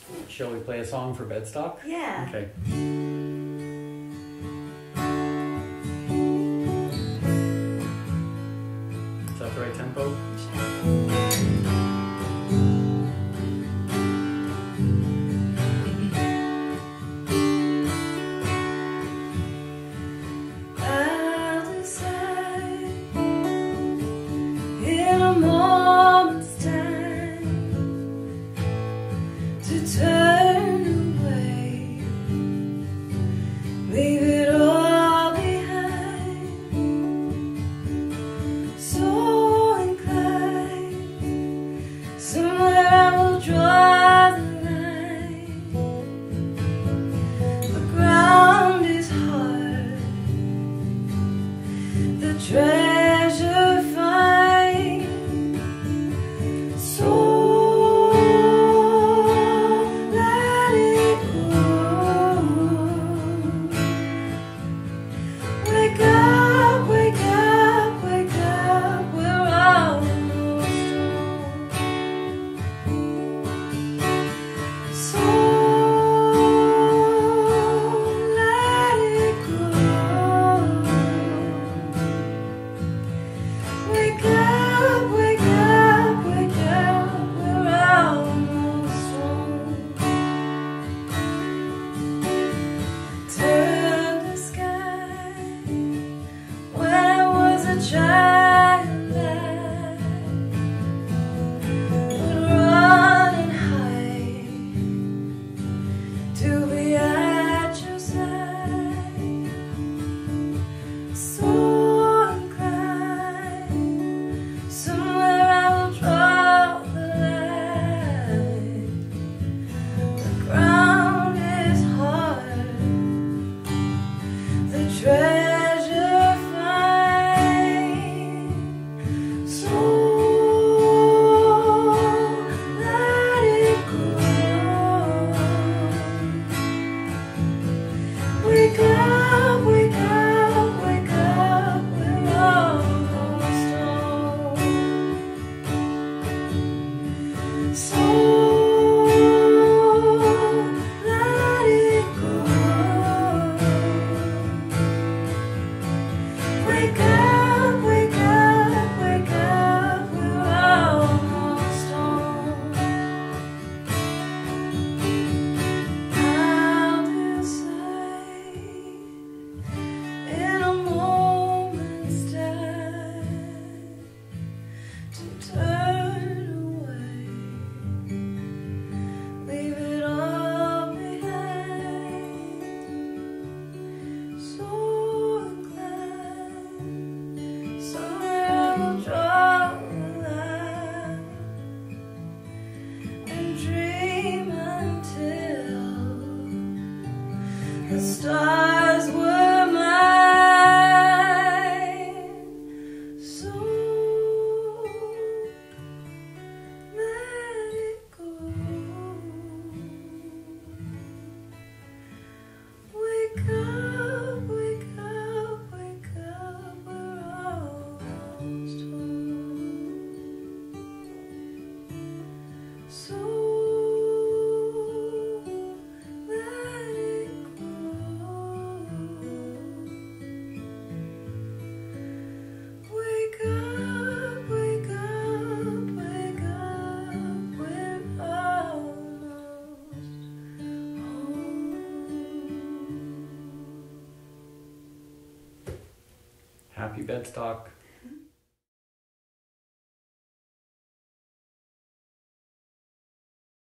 Shall we play a song for Bedstock? Yeah. Okay. Is that the right tempo? I'll decide in a moment's time to turn away, leave it all behind. So inclined, somewhere I will draw the line. The ground is hard, the treasure find. So let it go. Wake up, wake up, wake up, we're almost home. So let it go. Wake up, wake up, wake up, we're almost home. Turn the sky. When I was a child, I would run and hide to be at your side. So inclined, somewhere I will draw the line. The ground is hard, the treasure find. So let it go. Wake up, wake up, wake up, we're almost home. So let it go. Wake up, wake up, wake up, we're almost home. I'll decide in a moment's time to turn away, leave it all behind. So inclined, somewhere I will draw the line and dream until the stars were mine. So let it go. Wake up, wake up, wake up, we're almost home. So let it go. Wake up, wake up, wake up, we're almost home. Happy Bedstock.